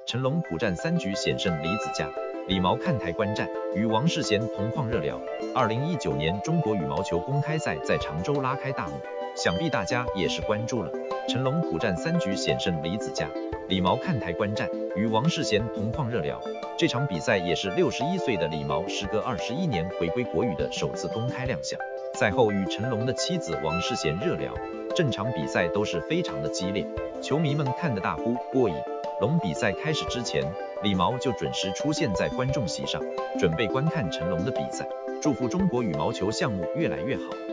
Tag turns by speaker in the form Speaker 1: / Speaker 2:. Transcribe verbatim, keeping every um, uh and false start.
Speaker 1: 成龙苦战三局险胜李子嘉，李毛看台观战，与王世贤同框热聊。二零一九年中国羽毛球公开赛在常州拉开大幕，想必大家也是关注了。成龙苦战三局险胜李子嘉，李毛看台观战，与王世贤同框热聊。这场比赛也是六十一岁的李毛时隔二十一年回归国羽的首次公开亮相。赛后与成龙的妻子王世贤热聊，整场比赛都是非常的激烈，球迷们看得大呼过瘾。龙比赛开始之前，李毛就准时出现在观众席上，准备观看成龙的比赛，祝福中国羽毛球项目越来越好。